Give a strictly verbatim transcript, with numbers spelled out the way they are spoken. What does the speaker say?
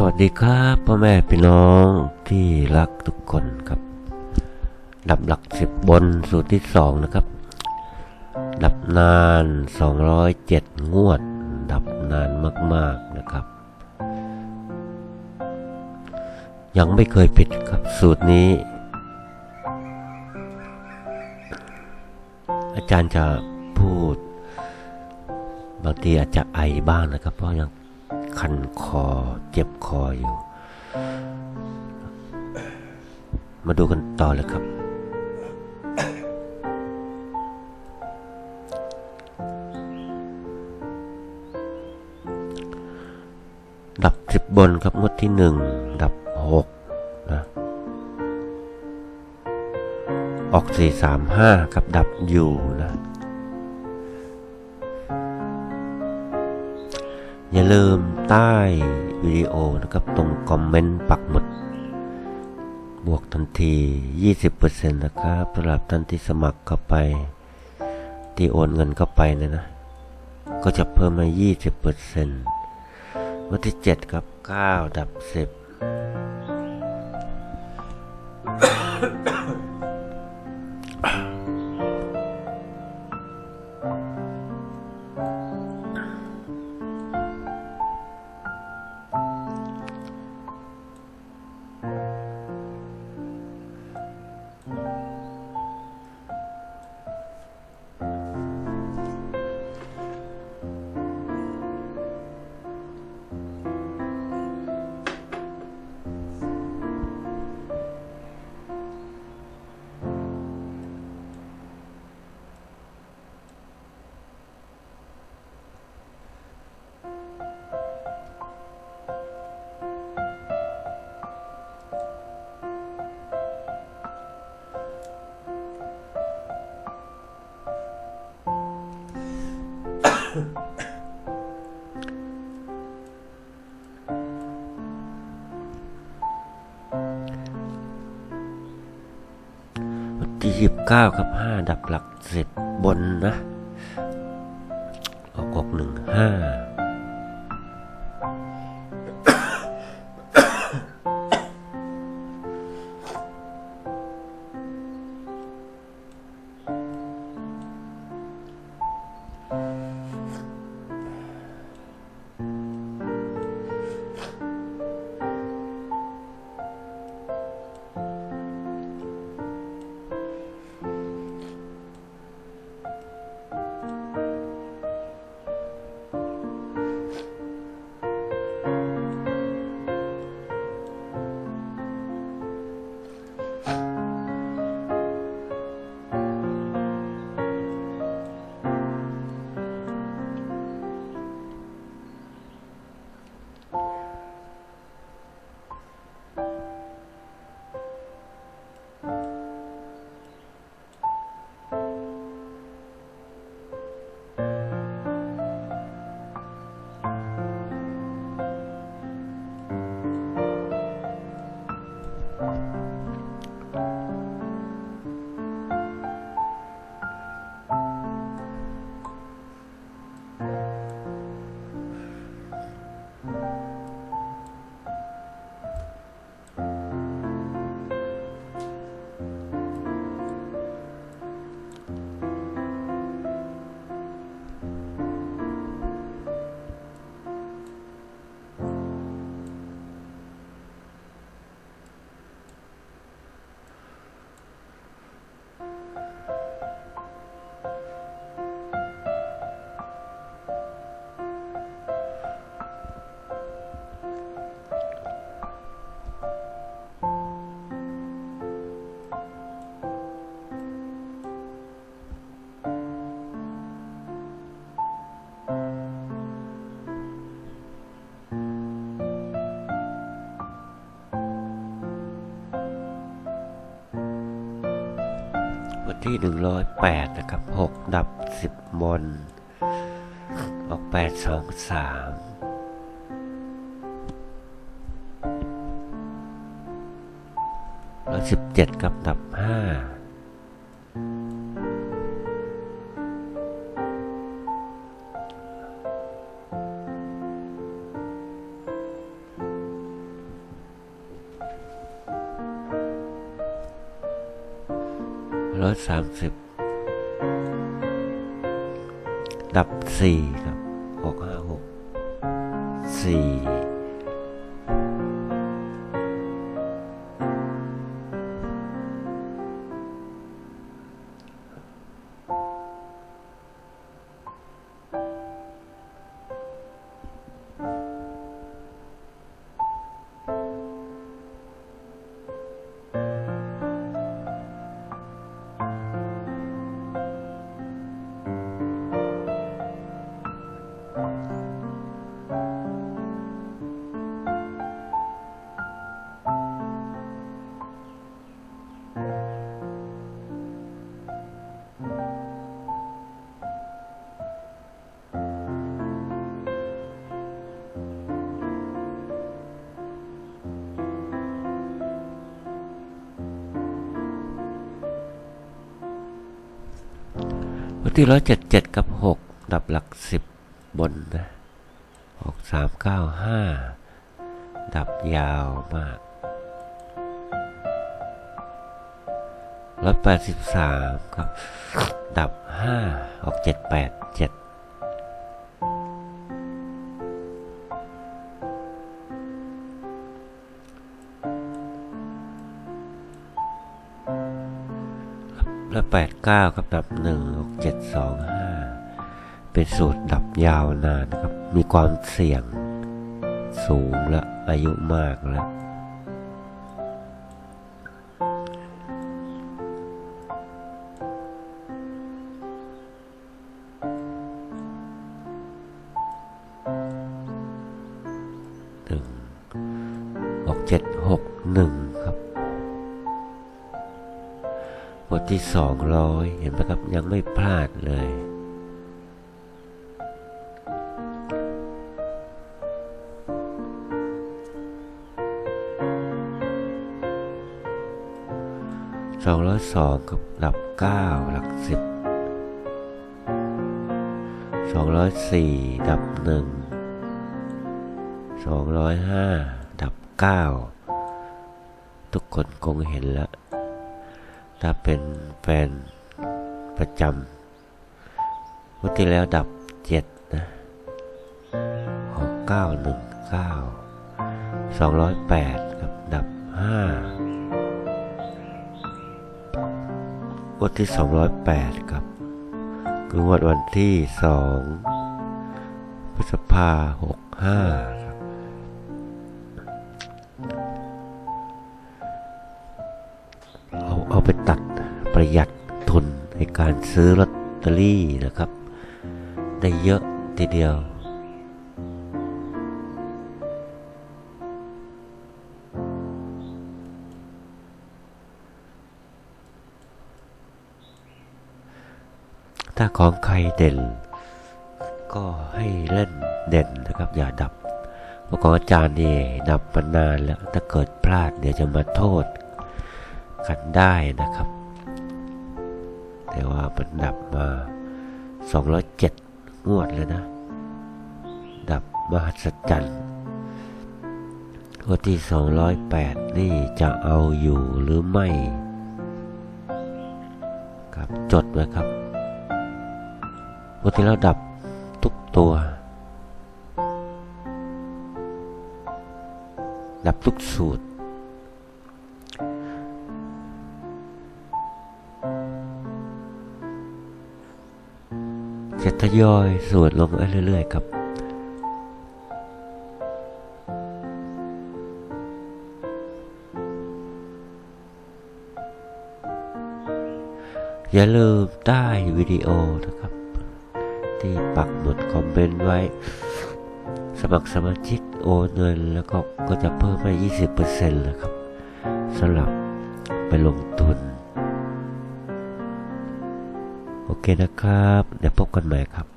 วัสดีครับพ่อแม่พี่น้องที่รักทุกคนครับดับหลักสิบบนสูตรที่สองนะครับดับนานสองร้อยเจ็ดงวดดับนานมากๆนะครับยังไม่เคยผิดครับสูตรนี้อาจารย์จะพูดบางทีอาจจะไอบ้างนะครับเพราะยังคันคอเจ็บคออยู่มาดูกันต่อเลยครับดับสิบบนครับงวดที่หนึ่งดับหกนะออกสี่สามห้าครับดับอยู่นะอย่าลืมใต้วิดีโอนะครับตรงคอมเมนต์ปักหมุดบวกทันที ยี่สิบเปอร์เซ็นต์ นะครับสำหรับท่านที่สมัครเข้าไปที่โอนเงินเข้าไปนะนะก็จะเพิ่มมา ยี่สิบเปอร์เซ็นต์ วันที่เจ็ดครับเก้าดับสิบวันที่ยี่สิบเก้าครับห้าดับหลักสิบบนนะออกออกหนึ่งห้าที่หนึ่งร้อยแปดนะครับหกดับสิบบนออกแปดสองสามร้อยสิบเจ็ดกับดับห้า รร้อยสามสิบดับสี่ครับหกห้าหกสี่วันที่ร้อยเจ็ดเจ็ดกับหกดับหลักสิบบนนะหกสามเก้าห้าดับยาวมากร้อยแปดสิบสามครับดับห้าออกเจ็ดแปดเจ็ดแล้วแปดเก้าครับดับหนึ่งหกเจ็ดสองห้าเป็นสูตรดับยาวนานครับมีความเสี่ยงสูงและอายุมากแล้วหนึ่งหกเจ็ดหกหนึ่งครับบทที่สองร้อยเห็นไหมครับยังไม่พลาดเลยสองร้อยสองกับหลับเก้าหลักสิบสองร้อยสี่ดับหนึ่งสองร้อยห้าดับเก้าทุกคนคงเห็นแล้วถ้าเป็นแฟนประจำวันที่แล้วดับเจ็ดนะหกเก้าหนึ่งเก้าสองร้อยแปดกับดับห้าวันที่สองร้อยแปดครับคือวันวันที่สองพฤษภาหกห้าครับเอาเอาไปตัดประหยัดทุนในการซื้อลอตเตอรี่นะครับได้เยอะทีเดียวถ้าของใครเด่นก็ให้เล่นเด่นนะครับอย่าดับเพราะของอาจารย์นี่ดับมานานแล้วถ้าเกิดพลาดเดี๋ยวจะมาโทษกันได้นะครับแต่ว่ามันดับมาสองร้อยเจ็ดงวดเลยนะดับมหัศจรรย์งวดที่สองร้อยแปดนี่จะเอาอยู่หรือไม่ครับจดไว้ครับงวดที่แล้วดับทุกตัวดับทุกสูตรจะทยอยสูตรลงไปเรื่อยๆครับอย่าลืมใต้วิดีโอนะครับที่ปักหมุดคอมเมนต์ไว้สมัครสมาชิกโอนเงินแล้วก็ก็จะเพิ่มให้ ยี่สิบเปอร์เซ็นต์ เลยครับสำหรับไปลงทุนโอเคนะครับเดี๋ยวพบกันใหม่ครับ